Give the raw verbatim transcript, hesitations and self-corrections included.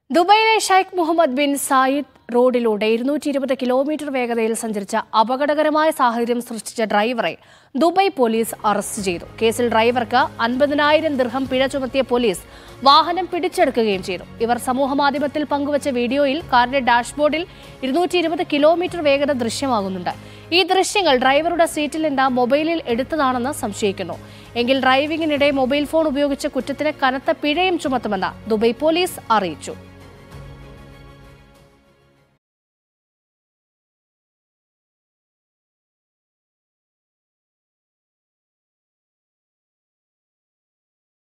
ദുബൈയിലെ Sheikh Mohammed bin Zayed റോഡിലൂടെ ഇരുന്നൂറ്റി ഇരുപത് കിലോമീറ്റർ വേഗതയിൽ സഞ്ചരിച്ച അപകടകരമായ സാഹചര്യം സൃഷ്ടിച്ച ഡ്രൈവറെ ദുബൈ പോലീസ് അറസ്റ്റ് ചെയ്തു. കേസിൽ ഡ്രൈവർക്ക് അൻപതിനായിരം ദിർഹം പിഴ ചുമത്തിയ പോലീസ് വാഹനം പിടിച്ചെടുക്കുകയും ചെയ്തു. ഇവർ സമൂഹമാധ്യമത്തിൽ പങ്കുവച്ച വീഡിയോയിൽ കാറിന്റെ ഡാഷ്ബോർഡിൽ ഇരുന്നൂറ്റി ഇരുപത് കിലോമീറ്റർ വേഗത ദൃശ്യമാകുന്നുണ്ട്. ഈ ദൃശ്യങ്ങൾ ഡ്രൈവറുടെ സീറ്റിൽ നിന്ന് മൊബൈലിൽ എടുത്തതാണെന്ന് സംശയിക്കുന്നു. എങ്കിൽ ഡ്രൈവിംഗിനിടെ മൊബൈൽ ഫോൺ ഉപയോഗിച്ച കുറ്റത്തിന് കനത്ത പിഴയും ചുമത്തുമെന്ന് ദുബൈ പോലീസ് അറിയിച്ചു.